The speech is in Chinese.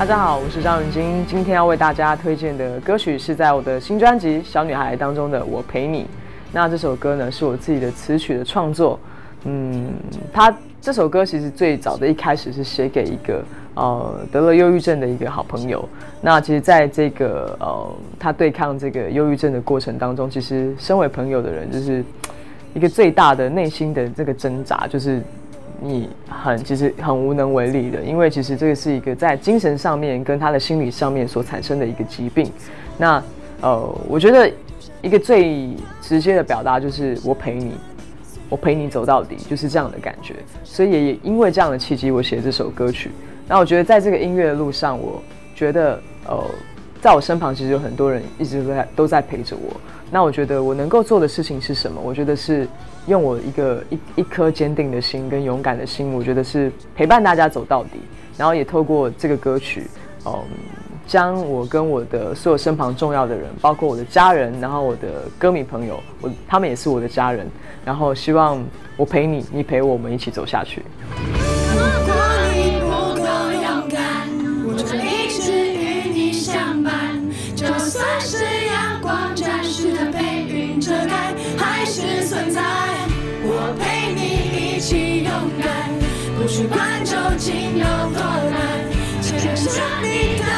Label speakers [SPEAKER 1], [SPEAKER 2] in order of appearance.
[SPEAKER 1] 家好，我是张文晶，今天要为大家推荐的歌曲是在我的新专辑《小女孩》当中的《我陪你》。那这首歌呢是我自己的词曲的创作。这首歌其实最早的一开始是写给一个得了忧郁症的一个好朋友。那其实在这个他对抗这个忧郁症的过程当中，其实身为朋友的人就是一个最大的内心的这个挣扎，就是你其实很无能为力的，因为其实这个是一个在精神上面跟他的心理上面所产生的一个疾病。那我觉得一个最直接的表达就是我陪你，我陪你走到底，就是这样的感觉。所以也因为这样的契机，我写了这首歌曲。那我觉得在这个音乐的路上，我觉得在我身旁其实有很多人一直都在陪着我。那我觉得我能够做的事情是什么？我觉得是用我一颗坚定的心跟勇敢的心，我觉得是陪伴大家走到底。然后也透过这个歌曲，将我跟我的所有身旁重要的人，包括我的家人，然后我的歌迷朋友，他们也是我的家人。然后希望我陪你，你陪我们一起走下去。
[SPEAKER 2] 如果你不够勇敢，我就一直与你相伴。就算是阳光暂时的被云遮盖，还是存在。我陪你一起勇敢，不去管究竟有多难，牵着你的